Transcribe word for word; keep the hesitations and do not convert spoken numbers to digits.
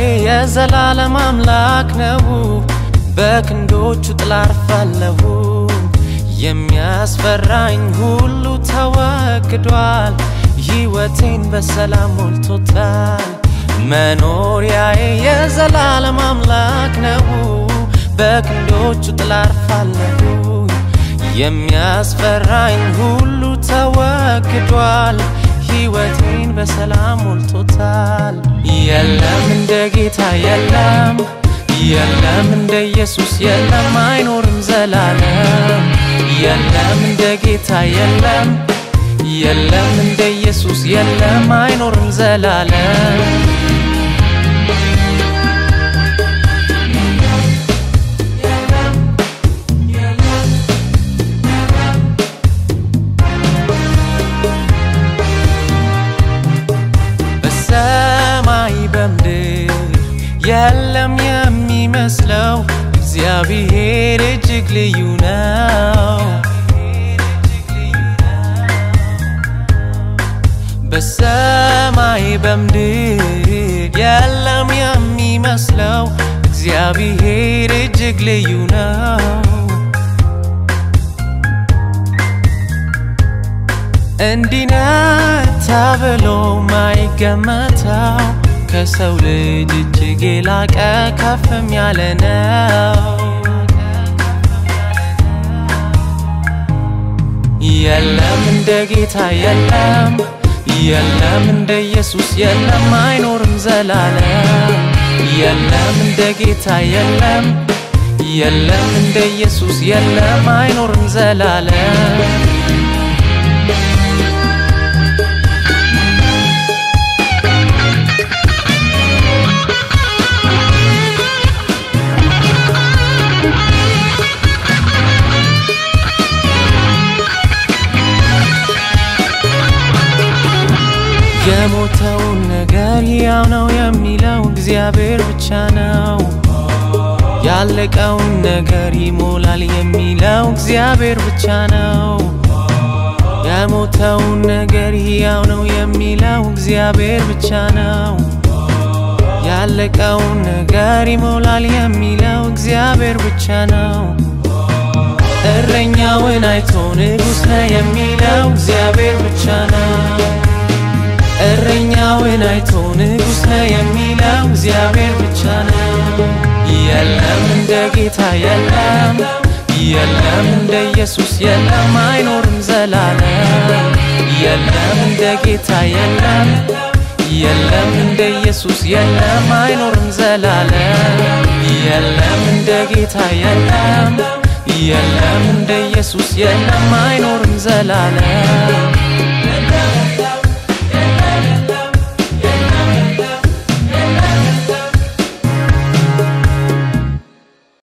የዘላለም አምላክ ነው በክንዶቹ ጥላ አርፋለሁ የሚያስፈራኝ ሁሉ ተወግዷል ሕይወቴን በሰላም ሞልቶታል መኖሪያዬ የዘላለም አምላክ ነው በክንዶቹ ጥላ አርፋለሁ የሚያስፈራኝ ሁሉ ተወግዷል ሕይወቴን በሰላም ሞልቶታል የለም እንደ ጌታ የለም የለም እንደ ኢየሱስ የለም አይኖርም ዘላለም የለም እንደ ጌታ የለም የለም እንደ ኢየሱስ የለም አይኖርም ዘላለም በሰማይ በምድር የለም የሚመስለው እግዚአብሔር እጅግ ልዩ ነው በሰማይ በምድር የለም የሚመስለው እግዚአብሔር እጅግ ልዩ ነው እንዲህ ነው ተብሎ ማይገመተው ከሰው ልጅ እጅግ የላቀ ከፍም ያለ ነው የለም እንደ ጌታ የለም የለም እንደ ኢየሱስ የለም አይኖርም ዘላለም የለም እንደ ጌታ የለም የለም እንደ ኢየሱስ የለም አይኖርም ዘላለም የሞተውን ነገር ያው ነው የሚለው እግዚአብሔር ብቻ ነው ያለቀውን ነገር ይሞላል የሚለው እግዚአብሔር ብቻ ነው የሞተውን ነገር ያው ነው የሚለው እግዚአብሔር ብቻ ነው ያለቀውን ነገር ይሞላል የሚለው እግዚአብሔር ብቻ ነው እረኛውን አይቶ ንጉሥ ነው የሚለው እግዚአብሔር ብቻ ነው እረኛውን አይቶ ንጉሥ ነው የሚለው እግዚአብሔር ብቻ ነው የለም እንደ ጌታ የለም የለም እንደ ኢየሱስ የለም አይኖርም ዘላለም የለም እንደ ጌታ የለም የለም እንደ ኢየሱስ የለም አይኖርም ዘላለም የለም እንደ ጌታ የለም የለም እንደ ኢየሱስ የለም አይኖርም ዘላለም